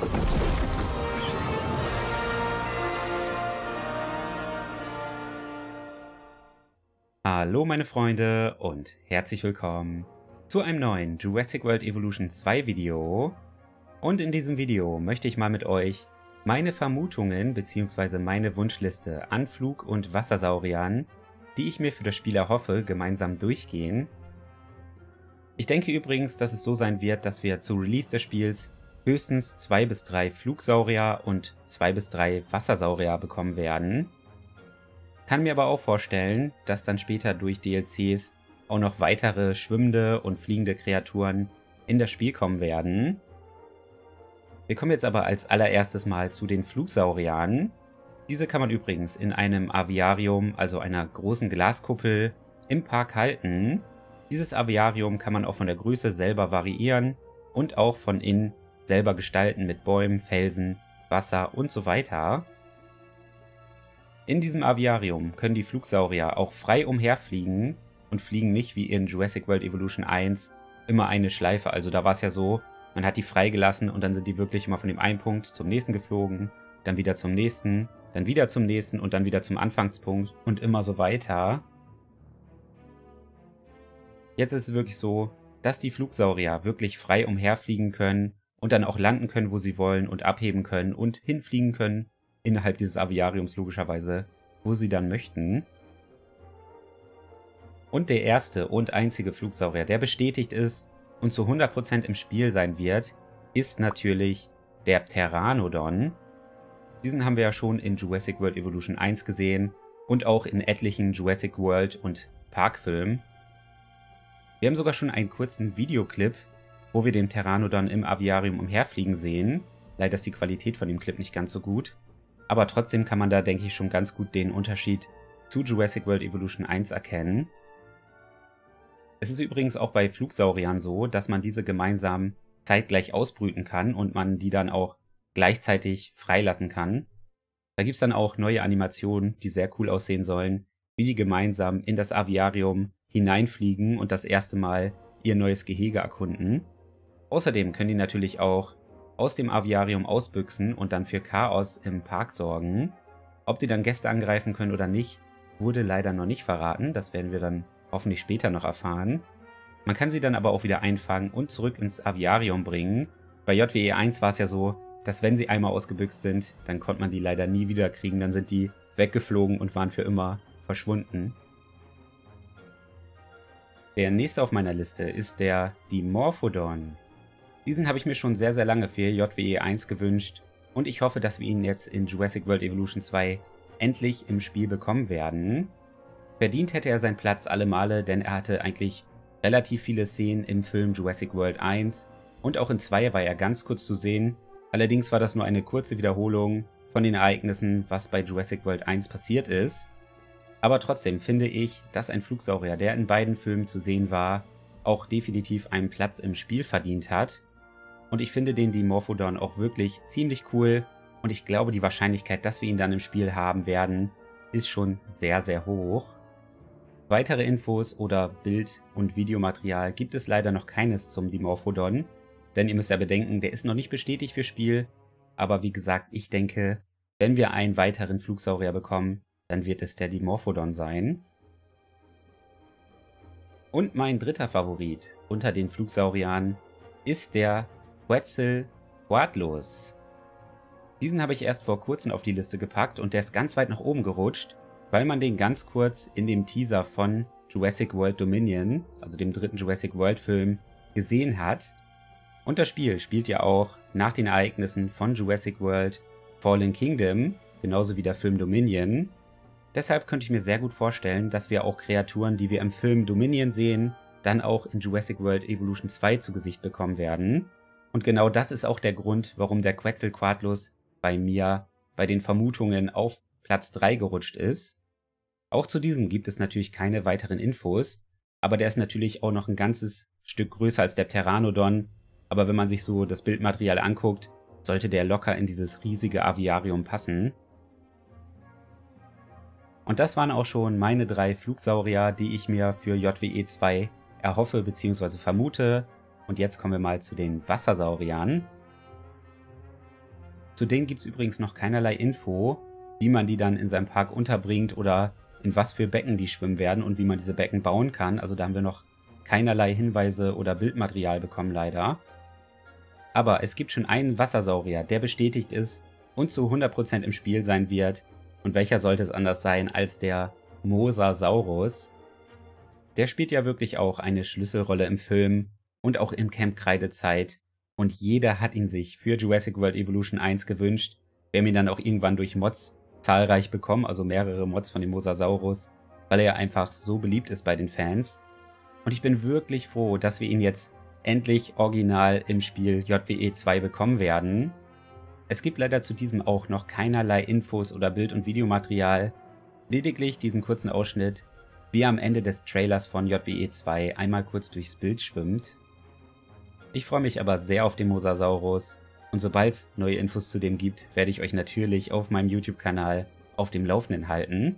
Hallo meine Freunde und herzlich willkommen zu einem neuen Jurassic World Evolution 2 Video. Und in diesem Video möchte ich mal mit euch meine Vermutungen bzw. meine Wunschliste an Flug- und Wassersauriern, die ich mir für das Spiel erhoffe, gemeinsam durchgehen. Ich denke übrigens, dass es so sein wird, dass wir zu Release des Spiels höchstens 2 bis 3 Flugsaurier und 2 bis 3 Wassersaurier bekommen werden. Kann mir aber auch vorstellen, dass dann später durch DLCs auch noch weitere schwimmende und fliegende Kreaturen in das Spiel kommen werden. Wir kommen jetzt aber als allererstes mal zu den Flugsauriern. Diese kann man übrigens in einem Aviarium, also einer großen Glaskuppel, im Park halten. Dieses Aviarium kann man auch von der Größe selber variieren und auch von innen selber gestalten mit Bäumen, Felsen, Wasser und so weiter. In diesem Aviarium können die Flugsaurier auch frei umherfliegen und fliegen nicht wie in Jurassic World Evolution 1 immer eine Schleife. Also da war es ja so, man hat die freigelassen und dann sind die wirklich immer von dem einen Punkt zum nächsten geflogen, dann wieder zum nächsten, dann wieder zum nächsten und dann wieder zum Anfangspunkt und immer so weiter. Jetzt ist es wirklich so, dass die Flugsaurier wirklich frei umherfliegen können und dann auch landen können, wo sie wollen und abheben können und hinfliegen können, innerhalb dieses Aviariums logischerweise, wo sie dann möchten. Und der erste und einzige Flugsaurier, der bestätigt ist und zu 100% im Spiel sein wird, ist natürlich der Pteranodon. Diesen haben wir ja schon in Jurassic World Evolution 1 gesehen und auch in etlichen Jurassic World und Parkfilmen. Wir haben sogar schon einen kurzen Videoclip, wo wir den Pteranodon im Aviarium umherfliegen sehen. Leider ist die Qualität von dem Clip nicht ganz so gut. Aber trotzdem kann man da, denke ich, schon ganz gut den Unterschied zu Jurassic World Evolution 1 erkennen. Es ist übrigens auch bei Flugsauriern so, dass man diese gemeinsam zeitgleich ausbrüten kann und man die dann auch gleichzeitig freilassen kann. Da gibt es dann auch neue Animationen, die sehr cool aussehen sollen, wie die gemeinsam in das Aviarium hineinfliegen und das erste Mal ihr neues Gehege erkunden. Außerdem können die natürlich auch aus dem Aviarium ausbüchsen und dann für Chaos im Park sorgen. Ob die dann Gäste angreifen können oder nicht, wurde leider noch nicht verraten. Das werden wir dann hoffentlich später noch erfahren. Man kann sie dann aber auch wieder einfangen und zurück ins Aviarium bringen. Bei JWE 1 war es ja so, dass wenn sie einmal ausgebüxt sind, dann konnte man die leider nie wieder kriegen. Dann sind die weggeflogen und waren für immer verschwunden. Der nächste auf meiner Liste ist der Dimorphodon. Diesen habe ich mir schon sehr, sehr lange für JWE 1 gewünscht und ich hoffe, dass wir ihn jetzt in Jurassic World Evolution 2 endlich im Spiel bekommen werden. Verdient hätte er seinen Platz alle Male, denn er hatte eigentlich relativ viele Szenen im Film Jurassic World 1 und auch in 2 war er ganz kurz zu sehen. Allerdings war das nur eine kurze Wiederholung von den Ereignissen, was bei Jurassic World 1 passiert ist. Aber trotzdem finde ich, dass ein Flugsaurier, der in beiden Filmen zu sehen war, auch definitiv einen Platz im Spiel verdient hat. Und ich finde den Dimorphodon auch wirklich ziemlich cool und ich glaube, die Wahrscheinlichkeit, dass wir ihn dann im Spiel haben werden, ist schon sehr, sehr hoch. Weitere Infos oder Bild- und Videomaterial gibt es leider noch keines zum Dimorphodon, denn ihr müsst ja bedenken, der ist noch nicht bestätigt für Spiel, aber wie gesagt, ich denke, wenn wir einen weiteren Flugsaurier bekommen, dann wird es der Dimorphodon sein. Und mein dritter Favorit unter den Flugsauriern ist der Quetzalcoatlus. Diesen habe ich erst vor kurzem auf die Liste gepackt und der ist ganz weit nach oben gerutscht, weil man den ganz kurz in dem Teaser von Jurassic World Dominion, also dem dritten Jurassic World Film, gesehen hat. Und das Spiel spielt ja auch nach den Ereignissen von Jurassic World Fallen Kingdom, genauso wie der Film Dominion. Deshalb könnte ich mir sehr gut vorstellen, dass wir auch Kreaturen, die wir im Film Dominion sehen, dann auch in Jurassic World Evolution 2 zu Gesicht bekommen werden. Und genau das ist auch der Grund, warum der Quetzalcoatlus bei mir bei den Vermutungen auf Platz 3 gerutscht ist. Auch zu diesem gibt es natürlich keine weiteren Infos, aber der ist natürlich auch noch ein ganzes Stück größer als der Pteranodon. Aber wenn man sich so das Bildmaterial anguckt, sollte der locker in dieses riesige Aviarium passen. Und das waren auch schon meine 3 Flugsaurier, die ich mir für JWE 2 erhoffe bzw. vermute. Und jetzt kommen wir mal zu den Wassersauriern. Zu denen gibt es übrigens noch keinerlei Info, wie man die dann in seinem Park unterbringt oder in was für Becken die schwimmen werden und wie man diese Becken bauen kann. Also da haben wir noch keinerlei Hinweise oder Bildmaterial bekommen, leider. Aber es gibt schon einen Wassersaurier, der bestätigt ist und zu 100% im Spiel sein wird. Und welcher sollte es anders sein als der Mosasaurus? Der spielt ja wirklich auch eine Schlüsselrolle im Film und auch im Camp Kreidezeit. Und jeder hat ihn sich für Jurassic World Evolution 1 gewünscht. Wir haben ihn dann auch irgendwann durch Mods zahlreich bekommen, also mehrere Mods von dem Mosasaurus, weil er einfach so beliebt ist bei den Fans. Und ich bin wirklich froh, dass wir ihn jetzt endlich original im Spiel JWE 2 bekommen werden. Es gibt leider zu diesem auch noch keinerlei Infos oder Bild- und Videomaterial, lediglich diesen kurzen Ausschnitt, wie er am Ende des Trailers von JWE 2 einmal kurz durchs Bild schwimmt. Ich freue mich aber sehr auf den Mosasaurus und sobald es neue Infos zu dem gibt, werde ich euch natürlich auf meinem YouTube-Kanal auf dem Laufenden halten.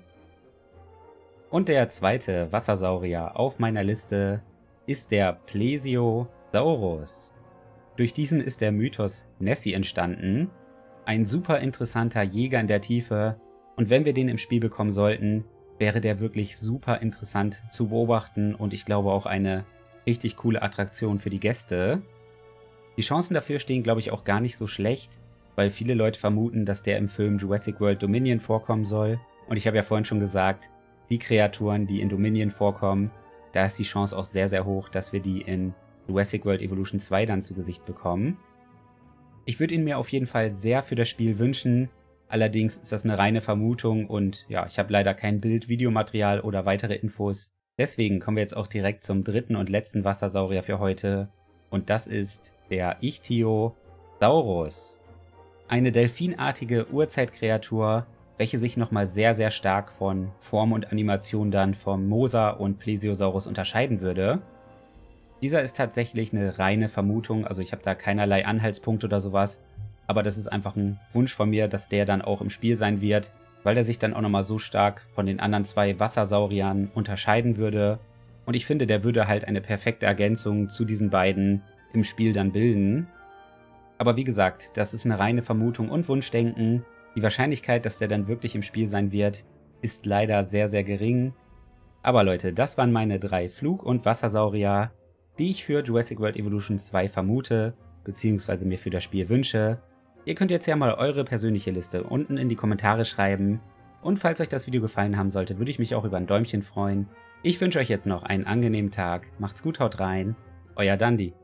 Und der zweite Wassersaurier auf meiner Liste ist der Plesiosaurus. Durch diesen ist der Mythos Nessie entstanden, ein super interessanter Jäger in der Tiefe, und wenn wir den im Spiel bekommen sollten, wäre der wirklich super interessant zu beobachten und ich glaube auch eine richtig coole Attraktion für die Gäste. Die Chancen dafür stehen, glaube ich, auch gar nicht so schlecht, weil viele Leute vermuten, dass der im Film Jurassic World Dominion vorkommen soll. Und ich habe ja vorhin schon gesagt, die Kreaturen, die in Dominion vorkommen, da ist die Chance auch sehr, sehr hoch, dass wir die in Jurassic World Evolution 2 dann zu Gesicht bekommen. Ich würde ihn mir auf jeden Fall sehr für das Spiel wünschen, allerdings ist das eine reine Vermutung und ja, ich habe leider kein Bild, Videomaterial oder weitere Infos. Deswegen kommen wir jetzt auch direkt zum dritten und letzten Wassersaurier für heute und das ist der Ichthyosaurus. Eine delfinartige Urzeitkreatur, welche sich nochmal sehr, sehr stark von Form und Animation dann vom Mosa und Plesiosaurus unterscheiden würde. Dieser ist tatsächlich eine reine Vermutung, also ich habe da keinerlei Anhaltspunkt oder sowas, aber das ist einfach ein Wunsch von mir, dass der dann auch im Spiel sein wird, weil der sich dann auch nochmal so stark von den anderen zwei Wassersauriern unterscheiden würde. Und ich finde, der würde halt eine perfekte Ergänzung zu diesen beiden im Spiel dann bilden. Aber wie gesagt, das ist eine reine Vermutung und Wunschdenken. Die Wahrscheinlichkeit, dass der dann wirklich im Spiel sein wird, ist leider sehr, sehr gering. Aber Leute, das waren meine 3 Flug- und Wassersaurier, die ich für Jurassic World Evolution 2 vermute, beziehungsweise mir für das Spiel wünsche. Ihr könnt jetzt ja mal eure persönliche Liste unten in die Kommentare schreiben. Und falls euch das Video gefallen haben sollte, würde ich mich auch über ein Däumchen freuen. Ich wünsche euch jetzt noch einen angenehmen Tag. Macht's gut, haut rein. Euer Dandi.